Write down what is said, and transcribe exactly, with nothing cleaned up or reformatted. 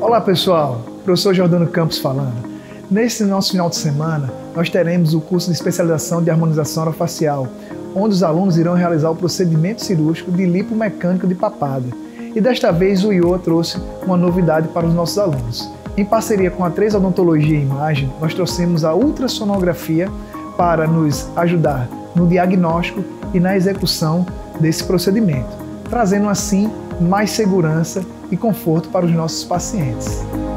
Olá pessoal, professor Jordano Campos falando. Nesse nosso final de semana, nós teremos o curso de especialização de harmonização orofacial, onde os alunos irão realizar o procedimento cirúrgico de lipomecânico de papada. E desta vez o I O A trouxe uma novidade para os nossos alunos. Em parceria com a três Odontologia e Imagem, nós trouxemos a ultrassonografia para nos ajudar no diagnóstico e na execução desse procedimento, trazendo assim mais segurança e conforto para os nossos pacientes.